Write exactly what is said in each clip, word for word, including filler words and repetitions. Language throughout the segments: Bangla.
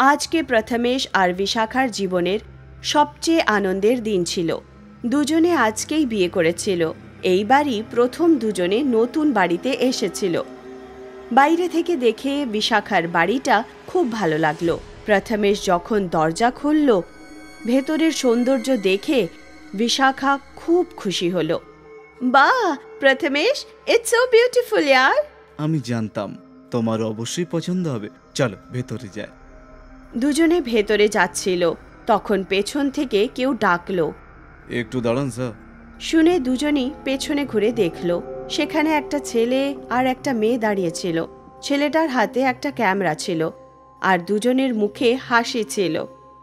আজকে প্রথমেশ আর বিশাখার জীবনের সবচেয়ে আনন্দের দিন ছিল। দুজনে আজকেই বিয়ে করেছিল। এইবারই প্রথম দুজনে নতুন বাড়িতে এসেছিল। বাইরে থেকে দেখে বিশাখার বাড়িটা খুব ভালো লাগলো। প্রথমেশ যখন দরজা খুলল, ভেতরের সৌন্দর্য দেখে বিশাখা খুব খুশি হলো। বাহ প্রথমেশ, ইটস সো বিউটিফুল ইয়ার। আমি জানতাম তোমার অবশ্যই পছন্দ হবে, চলো ভেতরে যাই। দুজনে ভেতরে যাচ্ছিল, তখন পেছন থেকে কেউ ডাকলো, একটু দাঁড়ান স্যার। শুনে দুজনই পেছনে ঘুরে দেখলো, সেখানে একটা ছেলে আর একটা মেয়ে দাঁড়িয়েছিল। ছেলেটার হাতে একটা ক্যামেরা ছিল আর দুজনের মুখে হাসি ছিল।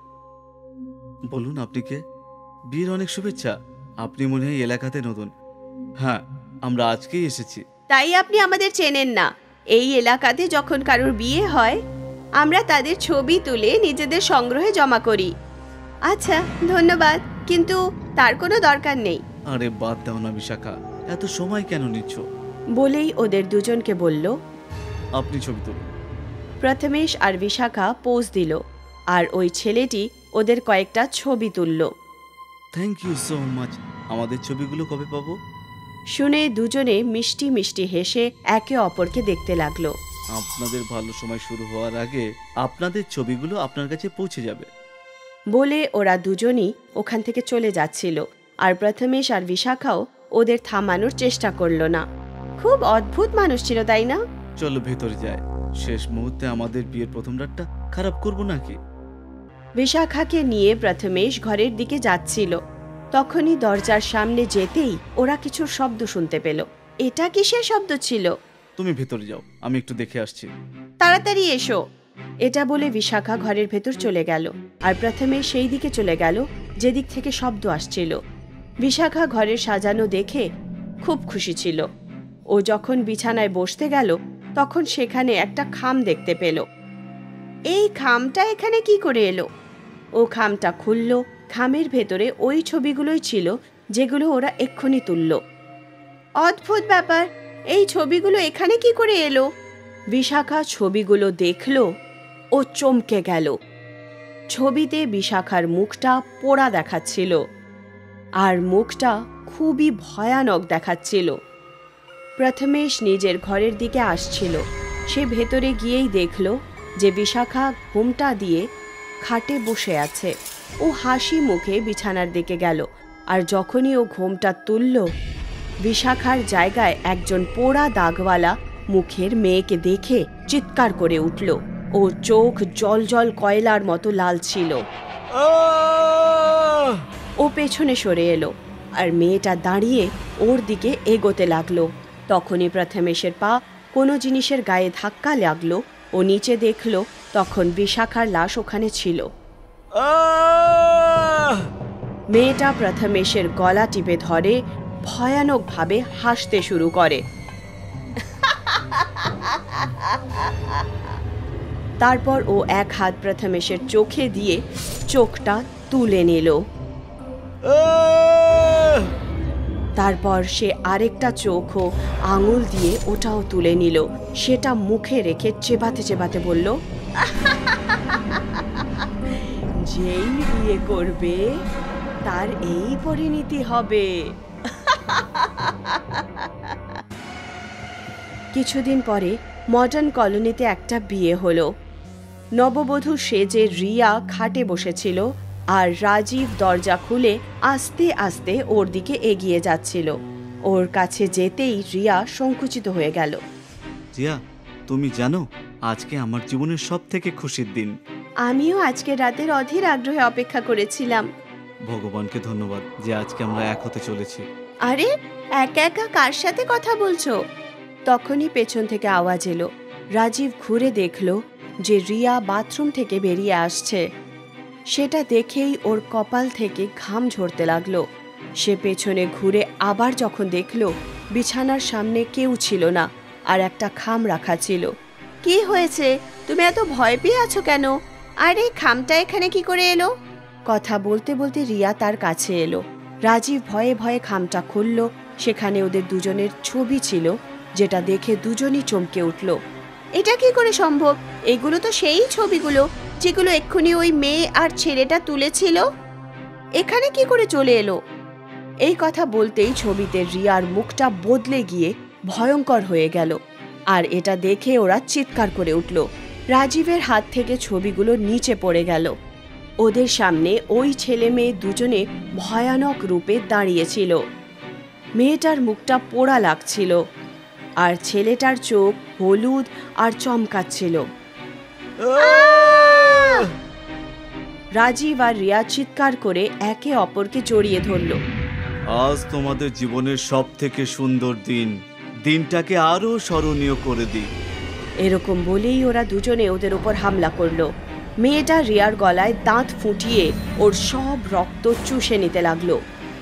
বলুন আপনি কে? বিয়ের অনেক শুভেচ্ছা। আপনি মনে হয় এলাকাতে নতুন? হ্যাঁ, আমরা আজকেই এসেছি। তাই আপনি আমাদের চেনেন না? এই এলাকাতে যখন কারোর বিয়ে হয় আমরা তাদের ছবি তুলে নিজেদের সংগ্রহে জমা করি। আচ্ছা ধন্যবাদ, কিন্তু তার কোনো দরকার নেই। আরে বাদ দাও না বিশাখা, এত সময় কেন নিচ্ছ? বলেই ওদের দুজনকে বলল, আপনি ছবি তুলুন। প্রথমেশ আর বিশাখা পোজ দিল আর ওই ছেলেটি ওদের কয়েকটা ছবি তুলল। Thank you so much. আমাদের ছবিগুলো কবে পাবো? শুনে দুজনে মিষ্টি মিষ্টি হেসে একে অপরকে দেখতে লাগলো। আপনাদের ভালো সময় শুরু হওয়ার আগে আপনাদের ছবিগুলো আপনার কাছে পৌঁছে যাবে। বলে ওরা দুজনই ওখান থেকে চলে যাচ্ছিল, আর প্রথমেশ আর বিশাখাও ওদের থামানোর চেষ্টা করলো না। খুব অদ্ভুত মানুষ ছিল, তাই না? চলো ভেতরে যাই, শেষ মুহূর্তে আমাদের বিয়ের প্রথম রাতটা খারাপ করবো নাকি? বিশাখাকে নিয়ে প্রথমেশ ঘরের দিকে যাচ্ছিল, তখনই দরজার সামনে যেতেই ওরা কিছু শব্দ শুনতে পেল। এটা কিসের শব্দ ছিল? তুমি ভেতরে যাও, আমি একটু দেখে আসছি। তাড়াতাড়ি এসো। এটা বলে বিশাখা ঘরের ভেতর চলে গেল, আর প্রথমে সেই দিকে চলে গেল যেদিক থেকে শব্দ আসছিল। বিশাখা ঘরের সাজানো দেখে খুব খুশি ছিল। ও যখন বিছানায় বসতে গেল তখন সেখানে একটা খাম দেখতে পেল। এই খামটা এখানে কি করে এলো? ও খামটা খুলল, খামের ভেতরে ওই ছবিগুলোই ছিল যেগুলো ওরা এক্ষুনি তুলল। অদ্ভুত ব্যাপার, এই ছবিগুলো এখানে কি করে এলো? বিশাখা ছবিগুলো দেখল, ও চমকে গেল। ছবিতে বিশাখার মুখটা পোড়া দেখাচ্ছিল, আর মুখটা খুবই ভয়ানক দেখাচ্ছিল। প্রথমেশ নিজের ঘরের দিকে আসছিল। সে ভেতরে গিয়েই দেখল যে বিশাখা ঘোমটা দিয়ে খাটে বসে আছে। ও হাসি মুখে বিছানার দিকে গেল, আর যখনই ও ঘোমটা তুলল, বিশাখার জায়গায় একজন পোড়া দাগওয়ালা মুখের মেয়েকে দেখে চিৎকার করে উঠল। ও চোখ জল জল কয়লার মতো লাল ছিল। ও পেছনে সরে এলো, আর মেয়েটা দাঁড়িয়ে ওর দিকে এগোতে লাগলো। তখনই প্রথমেশের পা কোনো জিনিসের গায়ে ধাক্কা লাগলো। ও নিচে দেখল, তখন বিশাখার লাশ ওখানে ছিল। মেয়েটা প্রথমেশের গলা টিপে ধরে ভয়ানকভাবে হাসতে শুরু করে। তারপর ও এক হাত প্রথমেশের চোখে দিয়ে চোখটা তুলে নিল। তারপর সে আরেকটা চোখও আঙুল দিয়ে ওটাও তুলে নিল। সেটা মুখে রেখে চেবাতে চেবাতে বলল, যেই বিয়ে করবে তার এই পরিণতি হবে। কিছুদিন পরে মডার্ন কলোনিতে একটা বিয়ে হলো। নববধূ সেজে রিয়া খাটে বসেছিল, আর রাজীব দরজা খুলে আস্তে আস্তে ওর দিকে এগিয়ে যাচ্ছিল। ওর কাছে যেতেই রিয়া সংকুচিত হয়ে গেল। রিয়া, তুমি জানো আজকে আমার জীবনের সব থেকে খুশির দিন। আমিও আজকে রাতের অধীর আগ্রহে অপেক্ষা করেছিলাম। ভগবানকে ধন্যবাদ যে আজকে আমরা এক হতে চলেছি। আরে একা একা কার সাথে কথা বলছো? তখনই পেছন থেকে আওয়াজ এলো। রাজীব ঘুরে দেখল যে রিয়া বাথরুম থেকে বেরিয়ে আসছে। সেটা দেখেই ওর কপাল থেকে ঘাম ঝরতে লাগলো। সে পেছনে ঘুরে আবার যখন দেখল বিছানার সামনে কেউ ছিল না, আর একটা খাম রাখা ছিল। কি হয়েছে? তুমি এত ভয় পেয়ে আছো কেন? আরে খামটা এখানে কি করে এলো? কথা বলতে বলতে রিয়া তার কাছে এলো। রাজীব ভয়ে ভয়ে খামটা খুলল। সেখানে ওদের দুজনের ছবি ছিল, যেটা দেখে দুজনই চমকে উঠল। এটা কি করে সম্ভব? এগুলো তো সেই ছবিগুলো যেগুলো এক্ষুনি ওই মেয়ে আর ছেলেটা তুলেছিল এখানে কি করে চলে এলো? এই কথা বলতেই ছবিতে রিয়ার মুখটা বদলে গিয়ে ভয়ঙ্কর হয়ে গেল, আর এটা দেখে ওরা চিৎকার করে উঠল। রাজীবের হাত থেকে ছবিগুলো নিচে পড়ে গেল। ওদের সামনে ওই ছেলে মেয়ে দুজনে ভয়ানক রূপে দাঁড়িয়েছিল। মেয়েটার মুখটা পোড়া লাগছিল, আর ছেলেটার চোখ হলুদ আর চমকাচ্ছিল। রাজীব আর রিয়া চিৎকার করে একে অপরকে জড়িয়ে ধরল। আজ তোমাদের জীবনের সব থেকে সুন্দর দিন, দিনটাকে আরো স্মরণীয় করে দিই। এরকম বলেই ওরা দুজনে ওদের উপর হামলা করলো। মেয়েটা রিয়ার গলায় দাঁত ফুটিয়ে ওর সব রক্ত চুষে নিতে লাগলো।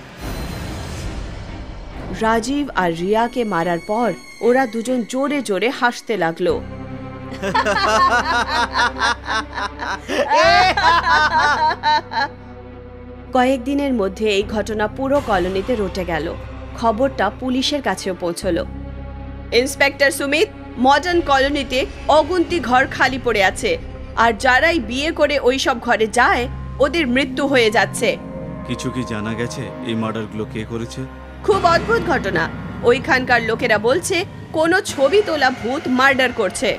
রাজীব আর রিয়াকে মারার পর ওরা দুজন জোরে জোরে হাসতে লাগলো। কয়েকদিনের মধ্যে এই ঘটনা পুরো কলোনিতে রটে গেল। খবরটা পুলিশের কাছেও পৌঁছলো। ইন্সপেক্টর সুমিত, মডার্ন কলোনিতে অগুন্তি ঘর খালি পড়ে আছে, আর যারাই বিয়ে করে ওই সব ঘরে যায় ওদের মৃত্যু হয়ে যাচ্ছে। কিছু কি জানা গেছে এই মার্ডারগুলো কে করেছে? খুব অদ্ভুত ঘটনা। ওইখানকার লোকেরা বলছে কোনো ছবি তোলা ভূত মার্ডার করছে।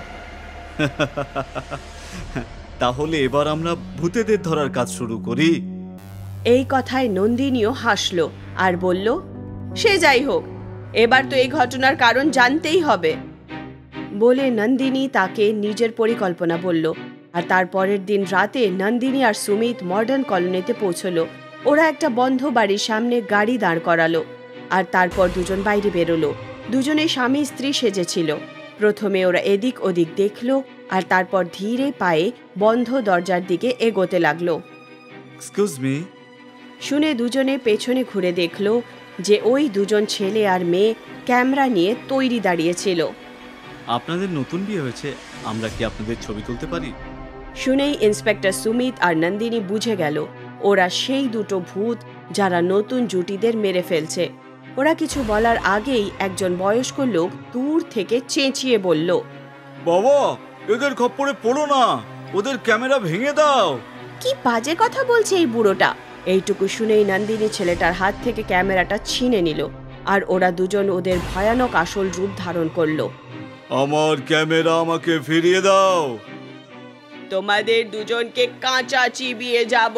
তাহলে এবার আমরা ভূতেদের ধরার কাজ শুরু করি। এই কথায় নন্দিনীও হাসলো আর বলল, সে যাই হোক, এবার তো এই ঘটনার কারণ জানতেই হবে। বলে নন্দিনী তাকে নিজের পরিকল্পনা বলল। আর তারপরের দিন রাতে নন্দিনী আর সুমিত মডার্ন কলোনিতে পৌঁছলো। ওরা একটা বন্ধ বাড়ির সামনে গাড়ি দাঁড় করালো, আর তারপর দুজন বাইরে বেরোলো। দুজনে স্বামী স্ত্রী সেজেছিল। প্রথমে ওরা এদিক ওদিক দেখলো, আর তারপর ধীরে পায়ে বন্ধ দরজার দিকে এগোতে লাগলো। Excuse me. শুনে দুজনে পেছনে ঘুরে দেখলো যে ওই দুজন ছেলে আর মেয়ে ক্যামেরা নিয়ে তৈরি দাঁড়িয়েছিল। আপনাদের নতুন বিয়ে হয়েছে, আমরা কি আপনাদের ছবি তুলতে পারি? শুনেই ইন্সপেক্টর সুমিত আর নন্দিনী বুঝে গেল ওরা সেই দুটো ভূত যারা নতুন জুটিদের মেরে ফেলছে। ওরা কিছু বলার আগেই একজন বয়স্ক লোক দূর থেকে চেঁচিয়ে বলল, বাবা, এদের খপ্পরে পড়ো না, ওদের ক্যামেরা ভেঙে দাও। কি বাজে কথা বলছে এই বুড়োটা। এইটুকু শুনেই নন্দিনী ছেলেটার হাত থেকে ক্যামেরাটা ছিনে নিল, আর ওরা দুজন ওদের ভয়ানক আসল রূপ ধারণ করলো। আমার ক্যামেরা আমাকে ফিরিয়ে দাও। তোমাদের দুজনকে কাঁচা চিবিয়ে যাব।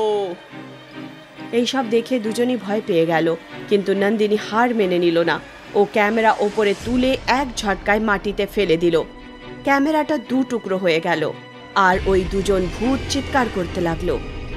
এইসব দেখে দুজনই ভয় পেয়ে গেল, কিন্তু নন্দিনী হার মেনে নিল না। ও ক্যামেরা ওপরে তুলে এক ঝটকায় মাটিতে ফেলে দিল। ক্যামেরাটা দু টুকরো হয়ে গেল, আর ওই দুজন ভূত চিৎকার করতে লাগলো।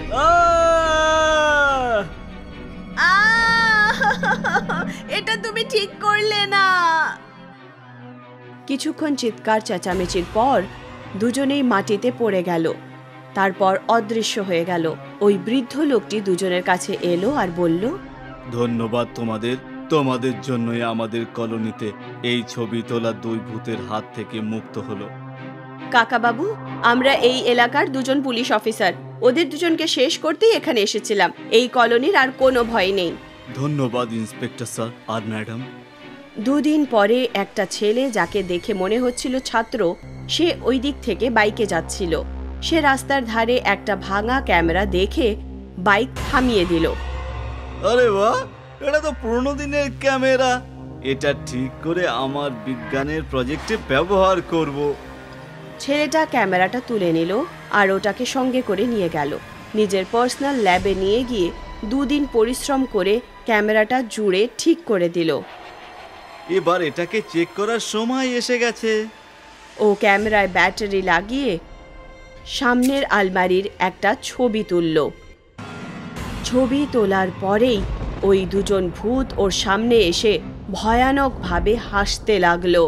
এটা তুমি ঠিক করলে না। কিছুক্ষণ চিৎকার চেঁচামেচির পর দুজনেই মাটিতে পড়ে গেল, তারপর অদৃশ্য হয়ে গেল। ওই বৃদ্ধ লোকটি দুজনের কাছে এলো আর বলল, ধন্যবাদ তোমাদের, তোমাদের জন্যই আমাদের কলোনিতে এই ছবি তোলা দুই ভূতের হাত থেকে মুক্ত হলো। কাকা বাবু, আমরা এই এলাকার দুজন পুলিশ অফিসার, ওদের দুজনকে শেষ করতেই এখানে এসেছিলাম। এই কলোনির আর কোনো ভয় নেই। ধন্যবাদ ইন্সপেক্টর স্যার আর ম্যাডাম। দুদিন পরে একটা ছেলে, যাকে দেখে মনে হচ্ছিল ছাত্র, সে ওই দিক থেকে বাইকে যাচ্ছিল। সে রাস্তার ধারে একটা ভাঙা ক্যামেরা দেখে বাইক থামিয়ে দিল। আরে বাহ, এটা তো পুরনো দিনের ক্যামেরা। এটা ঠিক করে আমার বিজ্ঞানের প্রজেক্টে ব্যবহার করব। ছেলেটা ক্যামেরাটা তুলে নিল আর ওটাকে সঙ্গে করে নিয়ে গেল। নিজের পার্সোনাল ল্যাবে নিয়ে গিয়ে দুদিন পরিশ্রম করে ক্যামেরাটা জুড়ে ঠিক করে দিল। এবার এটাকে চেক করার সময় এসে গেছে। ও ক্যামেরায় ব্যাটারি লাগিয়ে সামনের আলমারির একটা ছবি তুলল। ছবি তোলার পরেই ওই দুজন ভূত ওর সামনে এসে ভয়ানকভাবে হাসতে লাগলো।